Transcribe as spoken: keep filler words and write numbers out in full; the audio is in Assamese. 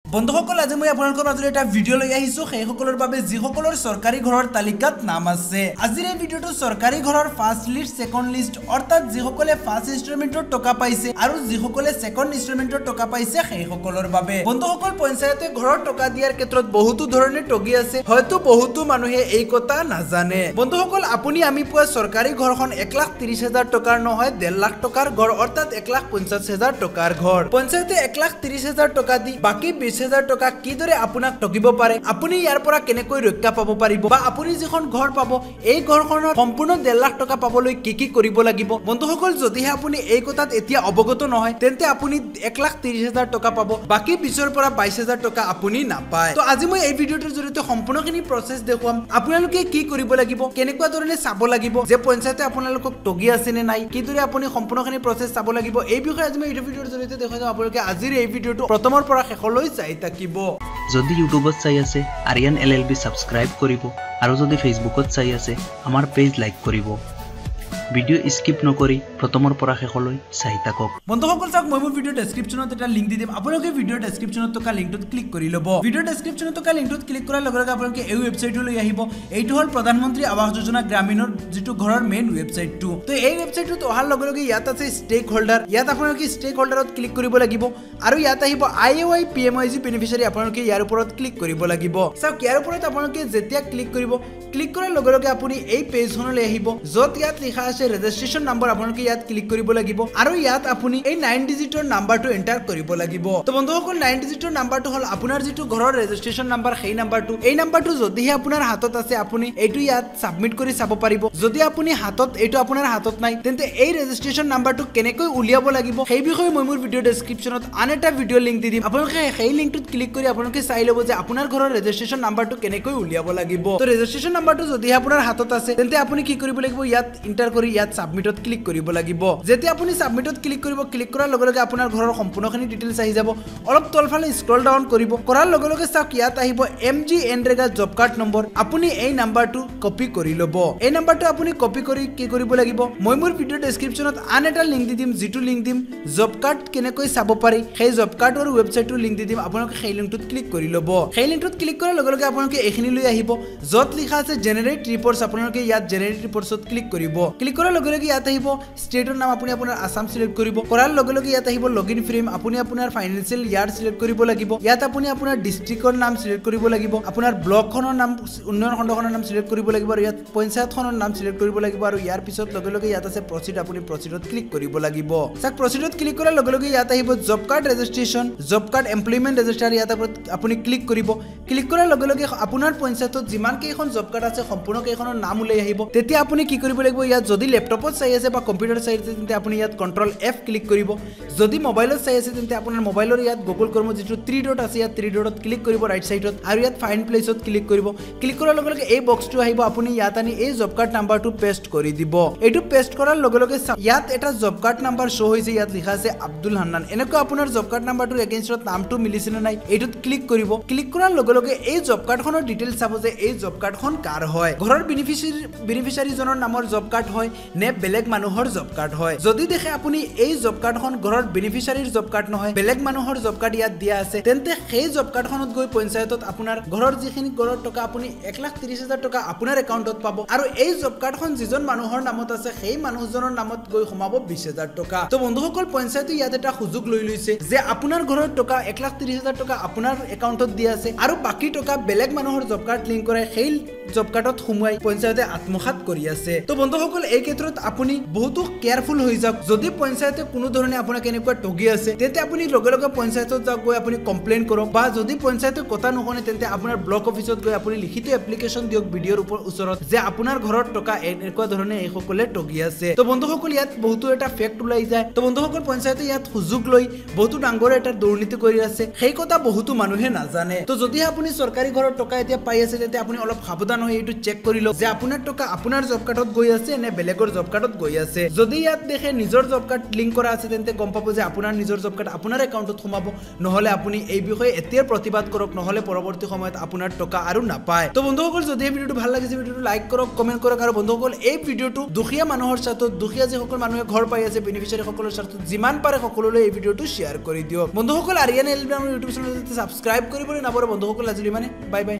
বন্ধুসকল আজি মই আপোনালোকৰ মাজলৈ এটা ভিডিও লৈ আহিছো সেই সকলৰ বাবে যি সকলৰ সৰকাৰি ঘৰৰ তালিকাত নাম আছে আজিৰ এই ভিডিওটো সৰকাৰি ঘৰৰ ফাৰ্স্ট লিষ্ট সেকেন্ড লিষ্ট অৰ্থাৎ যি সকলে ফাৰ্স্ট ইনস্ট্ৰুমেন্টৰ টকা পাইছে আৰু যি সকলে সেকেন্ড ইনস্ট্ৰুমেন্টৰ টকা পাইছে সেই সকলৰ বাবে বন্ধুসকল পঞ্চায়তে ঘৰৰ টকা দিয়াৰ ক্ষেত্ৰত বহুতো ধৰণে ঠগি আছে হয়তো বহুতো মানুহে এই কথা নাজানে বন্ধুসকল আপুনি আমি পোৱা সৰকাৰি ঘৰখন এক লাখ ত্ৰিশ হাজাৰ টকাৰ নহয় ডেৰ লাখ টকাৰ ঘৰ অৰ্থাৎ এক লাখ পঞ্চাশ হাজাৰ টকাৰ ঘৰ পঞ্চায়তে এক লাখ ত্ৰিশ হাজাৰ টকা দি বাকি বিশ হাজাৰ টকা কিদৰে আপোনাক ঠগিব পাৰে আপুনি ইয়াৰ পৰা কেনেকৈ ৰক্ষা পাব পাৰিব বা আপুনি যিখন ঘৰ পাব এই ঘৰখনৰ সম্পূৰ্ণ ডেৰ লাখ টকা পাবলৈ কি কি কৰিব লাগিব বন্ধুসকল যদিহে আপুনি এই কথাত এতিয়া অৱগত নহয় তেন্তে আপুনি এক লাখ ত্ৰিশ হাজাৰ টকা পাব বাকি বিশৰ পৰা বাইশ হাজাৰ টকা আপুনি নাপায় তো আজি মই এই ভিডিওটোৰ জৰিয়তে সম্পূৰ্ণখিনি প্ৰসেস দেখুৱাম আপোনালোকে কি কৰিব লাগিব কেনেকুৱা ধৰণে চাব লাগিব যে পঞ্চায়তে আপোনালোকক ঠগি আছে নে নাই কিদৰে আপুনি সম্পূৰ্ণখিনি প্ৰসেস চাব লাগিব এই বিষয়ে আজি মই এই ভিডিওৰ জৰিয়তে দেখাম আপোনালোকে আজিৰ এই ভিডিওটো প্ৰথমৰ পৰা শেষলৈ চাই থাকিব যদি ইউটিউবত চাই আছে আৰিয়ান এলএলবি সাবস্ক্ৰাইব কৰিব আৰু যদি ফেসবুকত চাই আছে আমাৰ পেজ লাইক কৰিব ভিডিও স্কিপ নকৰি প্ৰথমৰ পৰা শেষলৈ চাই থাকক বন্ধুসকল চাওক মই মোৰ ভিডিও ডেসক্ৰিপচনত এটা লিংক দি দিম আপোনালোকে ভিডিও ডেসক্ৰিপচনত থকা লিংকটোত ক্লিক কৰি ল'ব ভিডিও ডেসক্ৰিপচনত থকা লিংকটোত ক্লিক কৰাৰ লগে লগে আপোনালোকে এই ৱেবছাইটলৈ আহিব এইটো হল প্ৰধানমন্ত্ৰী আৱাস যোজনা গ্ৰামীণৰ যেটো ঘৰৰ মেইন ৱেবছাইটটো তো এই ৱেবছাইটটোত অহাৰ লগে লগে ইয়াত আছে ষ্টেক হোল্ডাৰ ইয়াত আপোনালোকে ষ্টেক হোল্ডাৰত ক্লিক কৰিব লাগিব আৰু ইয়াত আহিব আইওআই পিএমআইজি বেনিফিচিয়াৰী আপোনালোকে ইয়াৰ ওপৰত ক্লিক কৰিব লাগিব চাওক ইয়াৰ ওপৰত আপোনালোকে যেতিয়া ক্লিক কৰিব ক্লিক কৰাৰ লগে লগে আপুনি এই পেজখনলৈ আহিব যত ইয়াত লিখা আছে ৰেজিষ্ট্ৰেচন নম্বৰ আপোনালোকে ইয়াত ক্লিক কৰিব লাগিব আৰু ইয়াত আপুনি এই নাইন ডিজিটৰ নাম্বাৰটো এন্টাৰ কৰিব লাগিব তো বন্ধুসকল নাইন ডিজিটৰ নাম্বাৰটো হল আপোনাৰ যেটো ঘৰৰ ৰেজিষ্ট্ৰেচন নম্বৰ সেই নাম্বাৰটো এই নাম্বাৰটো যদিহে আপোনাৰ হাতত আছে আপুনি এইটো ইয়াত সাবমিট কৰি চাব পাৰিব যদি আপুনি হাতত এইটো আপোনাৰ হাতত নাই তেন্তে এই ৰেজিষ্ট্ৰেচন নাম্বাৰটো কেনেকৈ উলিয়াব লাগিব সেই বিষয়ে মই মোৰ ভিডিও ডেসক্ৰিপচনত আন এটা ভিডিও লিংক দি দিম আপোনালোকে সেই লিংকটোত ক্লিক কৰি আপোনালোকে চাই ল'ব যে আপোনাৰ ঘৰৰ ৰেজিষ্ট্ৰেচন নাম্বাৰটো কেনেকৈ উলিয়াব লাগিব তো ৰেজিষ্ট্ৰেচন নাম্বাৰটো যদিহে আপোনাৰ হাতত আছে তেন্তে আপুনি কি কৰিব লাগিব ইয়াত এন্টাৰ কৰি ইয়াত সাবমিটত ক্লিক কৰিব লাগিব যেতিয়া আপুনি সাবমিটত ক্লিক কৰিব ক্লিক কৰাৰ লগে লগে আপোনাৰ ঘৰৰ সম্পূৰ্ণখিনি ডিটেইলছ আহি যাব অলপ তলফালে স্ক্ৰল ডাউন কৰিব কৰাৰ লগে লগে চাওক ইয়াত আহিব MG NREGA job card number আপুনি এই নাম্বাৰটো কপি কৰি ল'ব এই নাম্বাৰটো আপুনি কপি কৰি কি কৰিব লাগিব মই মোৰ ভিডিও ডেসক্ৰিপচনত আন এটা লিংক দি দিম যেটো লিংক দিম জব কাৰ্ড কেনেকৈ চাব পাৰি সেই জব কাৰ্ডৰ ৱেবছাইটৰ লিংক দি দিম আপোনালোকে সেই লিংকটোত ক্লিক কৰি ল'ব সেই লিংকটোত ক্লিক কৰাৰ লগে লগে আপোনালোকে এইখিনি লৈ আহিব যত লিখা আছে জেনাৰেট ৰিপৰ্টছ আপোনালোকে ইয়াত জেনাৰেট ৰিপৰ্টছত ক্লিক কৰিব ক্লিক কৰাৰ লগে লগে ইয়াত আহিব ষ্টেটৰ নাম আপুনি আপোনাৰ আসাম সিলেক্ট কৰিব কৰাৰ লগে লগে ইয়াত আহিব লগইন ফ্ৰেম আপুনি আপোনাৰ ফাইনান্সিয়েল ইয়াৰ সিলেক্ট কৰিব লাগিব ইয়াত আপুনি আপোনাৰ ডিস্ট্ৰিক্টৰ নাম সিলেক্ট কৰিব লাগিব আপোনাৰ ব্লকখনৰ নাম উন্নয়ন খণ্ডখনৰ নাম সিলেক্ট কৰিব লাগিব আৰু ইয়াত পঞ্চায়তখনৰ নাম সিলেক্ট কৰিব লাগিব আৰু ইয়াৰ পিছত লগে লগে ইয়াত আছে প্ৰসিড আপুনি প্ৰসিডত ক্লিক কৰিব লাগিব চাক প্ৰসিডত ক্লিক কৰাৰ লগে লগে ইয়াত আহিব job card registration job card employment register ইয়াত আপুনি ক্লিক কৰিব ক্লিক কৰাৰ লগে লগে আপোনাৰ পঞ্চায়তত যিমান কেইখন জব কাৰ্ড আছে সম্পূৰ্ণ কেইখনৰ নাম উলাই আহিব তেতিয়া আপুনি কি কৰিব লাগিব ইয়াত যদি ল্যাপটপত চাই আছে বা কম্পিউটাৰ চাই আছে তেন্তে আপুনি ইয়াত কন্ট্ৰল এফ ক্লিক কৰিব যদি মোবাইলত চাই আছে তেন্তে আপোনাৰ মোবাইলৰ ইয়াত গুগল ক্ৰম যেটো থ্ৰী ডট আছে ইয়াত থ্ৰী ডটত ক্লিক কৰিব ৰাইট সাইডত আৰু ইয়াত ফাইন্ড প্লেছত ক্লিক কৰিব ক্লিক কৰাৰ লগে লগে এই বক্সটো আহিব আপুনি ইয়াত আনি এই জব কাৰ্ড নাম্বাৰটো পেষ্ট কৰি দিব এইটো পেষ্ট কৰাৰ লগে লগে ইয়াত এটা জব কাৰ্ড নাম্বাৰ শো হৈছে ইয়াত লিখা আছে আব্দুল হান্নান এনেকৈ আপোনাৰ জব কাৰ্ড নাম্বাৰটোৰ এগেইনষ্টত নামটো মিলিছে নে নাই এইটোত ক্লিক কৰিব ক্লিক কৰাৰ লগে লগে এই জব কাৰ্ডখনৰ ডিটেইলছ চাব যে এই জব কাৰ্ডখন কাৰ হয় ঘৰৰ বেনিফিচিয়াৰী বেনিফিচিয়াৰী জনৰ নামৰ জব কাৰ্ড হয় নে বেলেগ মানুহৰ জব কাৰ্ড হয় যদি দেখে আপুনি এই জব কাৰ্ডখন ঘৰৰ বেনিফিচিয়াৰীৰ জব কাৰ্ড নহয় বেলেগ মানুহৰ জব কাৰ্ড ইয়াত দিয়া আছে তেন্তে সেই জব কাৰ্ডখনত গৈ পঞ্চায়তত আপোনাৰ ঘৰৰ যিখিনি ঘৰৰ টকা আপুনি এক লাখ ত্ৰিশ হাজাৰ টকা আপোনাৰ একাউণ্টত পাব আৰু এই জব কাৰ্ডখন যিজন মানুহৰ নামত আছে সেই মানুহজনৰ নামত গৈ সোমাব বিশ হাজাৰ টকা তো বন্ধুসকল পঞ্চায়তে ইয়াত এটা সুযোগ লৈ লৈছে যে আপোনাৰ ঘৰৰ টকা এক লাখ ত্ৰিশ হাজাৰ টকা আপোনাৰ একাউণ্টত দিয়া আছে আৰু বাকি টকা বেলেগ মানুহৰ জব কাৰ্ড লিংক কৰে সেই জব কাৰ্ডত সোমাই পঞ্চায়তে আত্মসাত কৰি আছে তো বন্ধুসকল এই ক্ষেত্ৰত আপুনি বহুতো কেয়াৰফুল হৈ যাওক যদি পঞ্চায়তে কোনো ধৰণে আপোনাক এনেকুৱা ঠগি আছে তেন্তে আপুনি লগে লগে পঞ্চায়তত যাওক গৈ আপুনি কমপ্লেইন কৰক বা যদি পঞ্চায়তে কথা নুশুনে তেন্তে আপোনাৰ ব্লক অফিচত গৈ আপুনি লিখিত এপ্লিকেশন দিয়ক ভিডিওৰ ওচৰত যে আপোনাৰ ঘৰৰ টকা এনেকুৱা ধৰণে এই সকলে ঠগি আছে তো বন্ধুসকল ইয়াত বহুতো এটা ফেক্ট ওলাই যায় তো বন্ধুসকল পঞ্চায়তে ইয়াত সুযোগ লৈ বহুতো ডাঙৰ এটা দুৰ্নীতি কৰি আছে সেই কথা বহুতো মানুহে নাজানে তো যদি আপুনি সৰকাৰি ঘৰৰ টকা এতিয়া পাই আছে তেন্তে আপুনি অলপ সাৱধান হৈ এইটো চেক কৰি লওক যে আপোনাৰ টকা আপোনাৰ জব কাৰ্ডত গৈ আছে নে বেলেগ বেলেগৰ জব কাৰ্ডত গৈ আছে যদি ইয়াত দেখে নিজৰ জব কাৰ্ড লিংক কৰা আছে তেন্তে গম পাব যে আপোনাৰ নিজৰ জব কাৰ্ড আপোনাৰ একাউণ্টত সোমাব নহলে আপুনি এই বিষয়ে এতিয়া প্ৰতিবাদ কৰক নহলে পৰৱৰ্তী সময়ত আপোনাৰ টকা আৰু নাপায় তো বন্ধুসকল যদি এই ভিডিওটো ভাল লাগিছে ভিডিওটো লাইক কৰক কমেন্ট কৰক আৰু বন্ধুসকল এই ভিডিওটো দুখীয়া মানুহৰ স্বাৰ্থত দুখীয়া যিসকল মানুহে ঘৰ পাই আছে বেনিফিচিয়াৰী সকলৰ স্বাৰ্থত যিমান পাৰে সকলোলৈ এই ভিডিওটো শ্বেয়াৰ কৰি দিয়ক বন্ধুসকল আৰিয়ান এল বি আমাৰ ইউটিউব চেনেলটো সাবস্ক্ৰাইব কৰিবলৈ নাপাহৰিব বন্ধুসকল আজিলৈ মানে বাই বাই